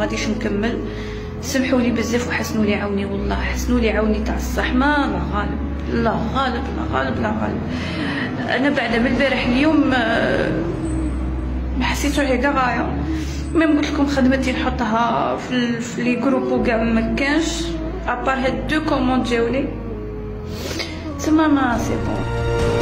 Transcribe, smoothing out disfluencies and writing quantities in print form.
غاديش نكمل. سمحوا لي بزاف وحسنوا لي عوني، والله حسنوا لي عوني تاع الصحمه. لا غالب لا غالب لا غالب لا غالب. انا بعد من البارح اليوم ما حسيت روحي كاع غايه. ميم قلت لكم خدمتي نحطها في لي جروب وكاع ما كانش ابار هاد دو كوموند جاولي تما ما سي بون.